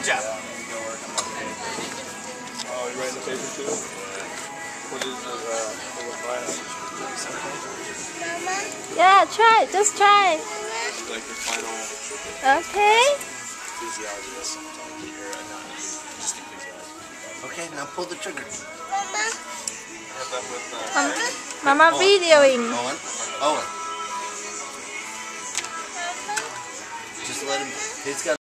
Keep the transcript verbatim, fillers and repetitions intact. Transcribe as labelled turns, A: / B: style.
A: job.
B: Oh, you writing the paper too? What is it? Uh,
C: Mama?
D: Yeah, try. Just try.
B: like the final
D: Okay.
A: Physiologist.
E: Okay, now pull the trigger.
C: Mama?
B: I had that with uh,
D: Mama, Mama videoing.
E: Owen, Owen. Just let him. He's got.